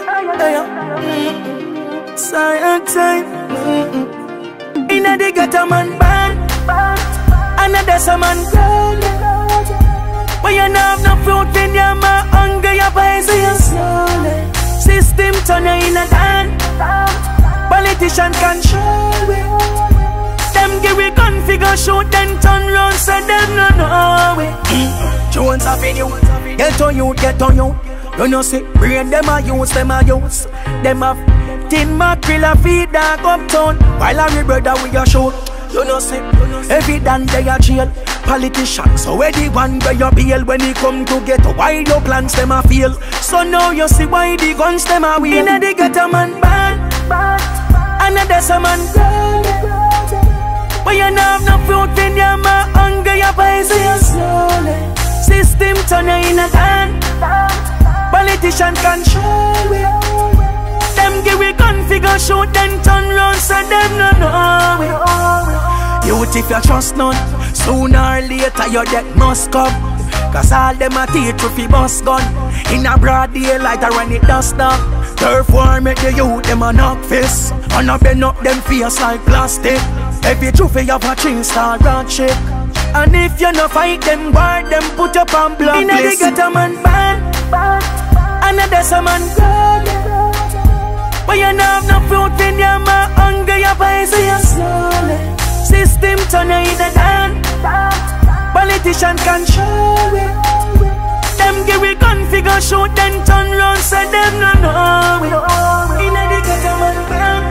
Silent time. Inna the ghetto man band, another some man gone. But you know have no fruit in your mouth, hunger your poison slowly. System turn you in a dan. Politician control it. Them give we configure shoot, then turn round, so them no know it. Jones have in you, get on you, get on you. You know see, brain them a use, them a use. Them have tin mackerel a feed dog uptown, while a brother we a shoot. You know see, every dan they a jail. Politicians, so where the one where you bail when he come to get why your plans them a fail. So now you see why the guns them a wheel. Inna the ghetto man band, another some man gone. But you know have no fruit in your mouth, hunger your poison slowly. System turn you in a dan. Politician control it. Them give we configure shoot, then turn round, so them no know it. Youth if you trust none, sooner or later your death must come. Cause all them a teach you fi bust gun. In a broad daylight or when it does down. Turf war make the youth them a knock fist, and a bend up them face like plastic. Every trophy have a 3-star round shake. And if you no fight them war, them put up on block list. Inna the ghetto man band, another some man gone. But you no have no fruit in your mouth, hunger your poison slowly. System turn you in a dan. Politician control it. Them give we configure shoot, then turn round, so them no know it. Inna the ghetto man band.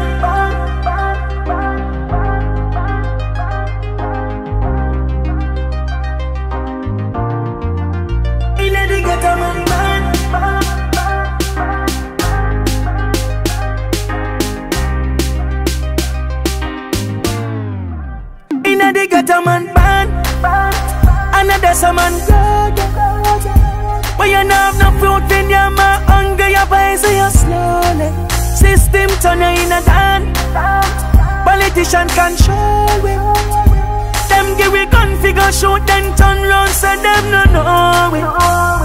Inna the ghetto man band. Inna the ghetto man band, another some man gone. But you know have no fruit in your mouth, hunger your poison slowly. System turn you in a dan. Politician control it. Them give we configure shoot, then turn round, so them no know it.